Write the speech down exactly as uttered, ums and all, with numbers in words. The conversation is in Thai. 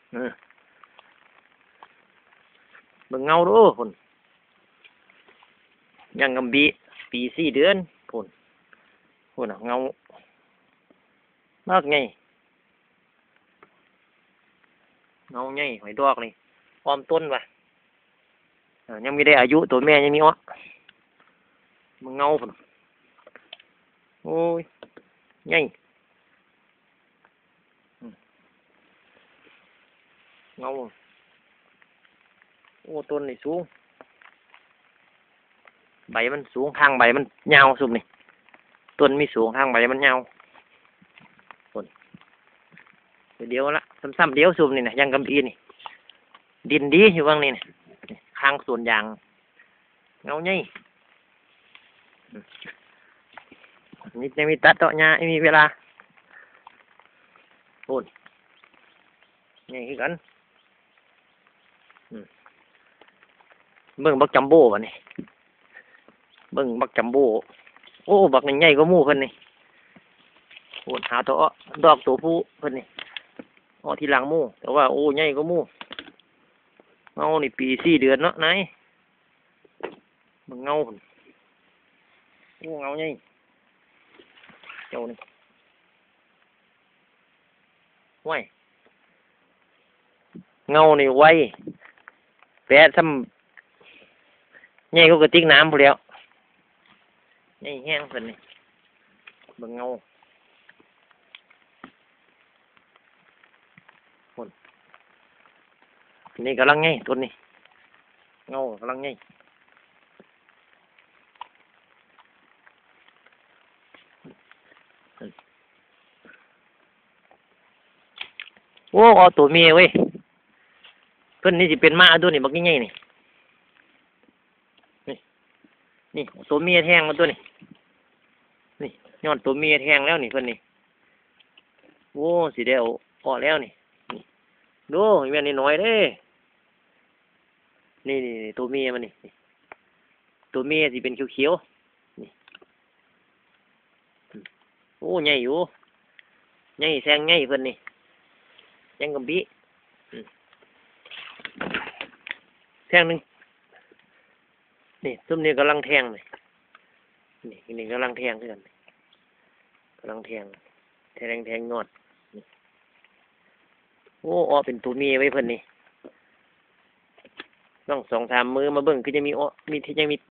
เออเบิ่งเงาดูพุ่นยังกำบีปีสี่เดือนพุ่นพุ่นอ่ะเงามากไงเงาไงหอยดอกนี่ออมต้นว่ะเออยังไม่ได้อายุตัวแม่ยังมีอ้อมึงเงาพุ่นโอ้ยไงเงาโอ้ต้นนี่สูงใบมันสูงทางใบมันยาวสุดนี่ต้นมีสูงทางใบมันยาวต้นเดียวละซ้ำๆเดียวสุดนี่นะยังกำปีนี่ดินดีอยู่บ้างนี่นะข้างสวนยางเงาไงนี่จะมีตัดต่อหญ้าไม่มีเวลาโอ้ยไงคือกันเบิ่งบักจัมโบ้วะนี่เบิ่งบักจัมโบ้โอ้บักใหญ่ๆก็มู่เพิ่นนี่โอ้หาตัวดอกตัวผู้เพิ่นนี่อ๋อที่หลังมู่แต่ว่าโอ้ใหญ่ก็มู่เงานี่ปีสี่เดือนเนาะนายมึงเงาพุ่นโอ้เงาใหญ่เจ้านี่ไว้เงานี่ไวแปะซ้ำใหญ่ก็กระติกน้ำพู้นแล้วใหญ่แห้งเพิ่นนี่เบิ่งเงาพุ่นนี่กำลังไงต้นนี้เงากำลังไงโอ้เอาตัวเมียเว้ยเพิ่นนี่สิเป็นม้าตัวนี้บักใหญ่ๆนี่นี่นี่ตัวเมียแทงมาตัวนี้นี่ย้อนตัวเมียแทงแล้วนี่เพิ่นนี่โอ้สิได้เอาออกแล้วนี่นี่ดูแม่นน้อยเด้นี่นี่ตัวเมียมันนี่ตัวเมียสิเป็นเขียวๆนี่โอ้ใหญ่อยู่ใหญ่แซงใหญ่เพิ่นนี่ยังกำบี้แทงหนึ่งนี่ซุ่มนี่กำลังแทงเลยนี่นี่กำลังแทงขึ้นกันกำลังแทงแทงแทงงอดนี่โอ้ออเป็นตัวเมียไว้เพิ่นนี่ต้องสองสามมือมาเบิ่งคือจะมีอ้อมีที่ยังมี